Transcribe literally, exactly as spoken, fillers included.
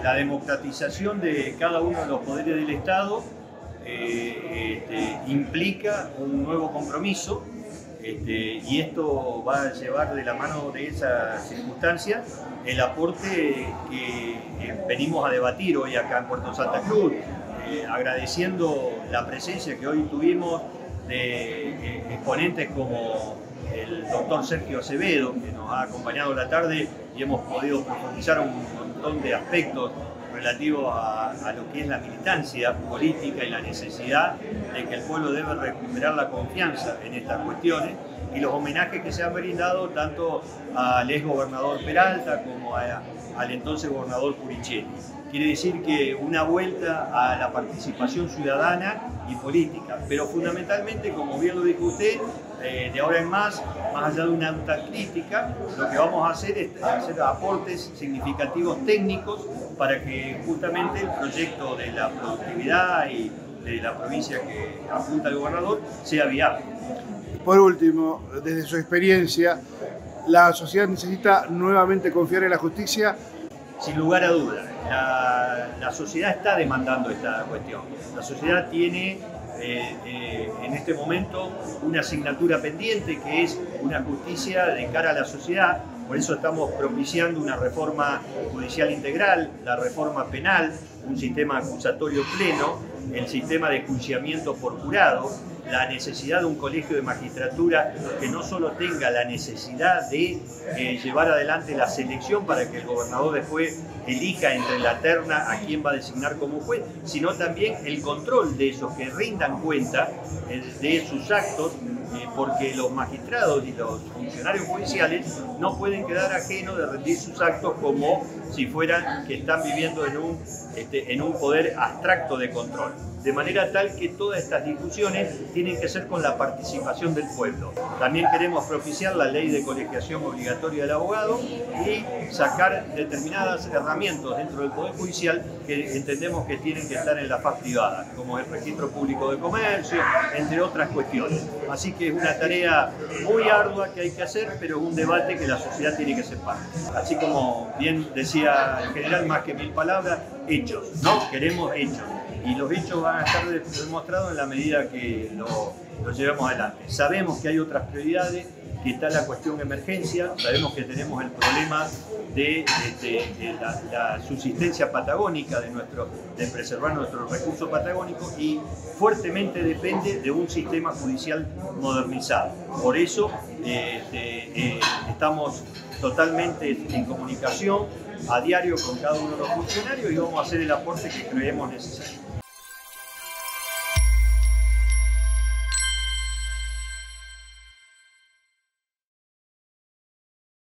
la democratización de cada uno de los poderes del Estado eh, este, implica un nuevo compromiso. Este, y esto va a llevar de la mano de esa circunstancia el aporte que, que venimos a debatir hoy acá en Puerto Santa Cruz, eh, agradeciendo la presencia que hoy tuvimos de eh, exponentes como el doctor Sergio Acevedo, que nos ha acompañado la tarde y hemos podido profundizar un montón de aspectos relativos a, a lo que es la militancia política y la necesidad de que el pueblo debe recuperar la confianza en estas cuestiones, y los homenajes que se han brindado tanto al ex gobernador Peralta como a, al entonces gobernador Puricelli. Quiere decir que una vuelta a la participación ciudadana y política, pero fundamentalmente, como bien lo dijo usted, eh, de ahora en más, más allá de una autocrítica, lo que vamos a hacer es hacer aportes significativos técnicos para que justamente el proyecto de la productividad y de la provincia que apunta el gobernador sea viable. Por último, desde su experiencia, ¿la sociedad necesita nuevamente confiar en la justicia? Sin lugar a dudas, la, la sociedad está demandando esta cuestión. La sociedad tiene eh, eh, en este momento una asignatura pendiente, que es una justicia de cara a la sociedad. Por eso estamos propiciando una reforma judicial integral, la reforma penal, un sistema acusatorio pleno, el sistema de enjuiciamiento por jurado, la necesidad de un colegio de magistratura que no solo tenga la necesidad de eh, llevar adelante la selección para que el gobernador después elija entre la terna a quién va a designar como juez, sino también el control de esos, que rindan cuenta eh, de sus actos, eh, porque los magistrados y los funcionarios judiciales no pueden quedar ajenos de rendir sus actos como si fueran que están viviendo en un, este, en un poder abstracto de control. De manera tal que todas estas discusiones tienen que ser con la participación del pueblo. También queremos propiciar la ley de colegiación obligatoria del abogado y sacar determinadas herramientas dentro del Poder Judicial que entendemos que tienen que estar en la faz privada, como el registro público de comercio, entre otras cuestiones. Así que es una tarea muy ardua que hay que hacer, pero un debate que la sociedad tiene que ser parte. Así como bien decía el general, más que mil palabras, hechos, ¿no? Queremos hechos. Y los hechos van a estar demostrados en la medida que lo, lo llevemos adelante. Sabemos que hay otras prioridades, que está la cuestión de emergencia, sabemos que tenemos el problema de, de, de la, la subsistencia patagónica, de, nuestro, de preservar nuestros recursos patagónicos, y fuertemente depende de un sistema judicial modernizado. Por eso eh, eh, estamos totalmente en comunicación a diario con cada uno de los funcionarios y vamos a hacer el aporte que creemos necesario.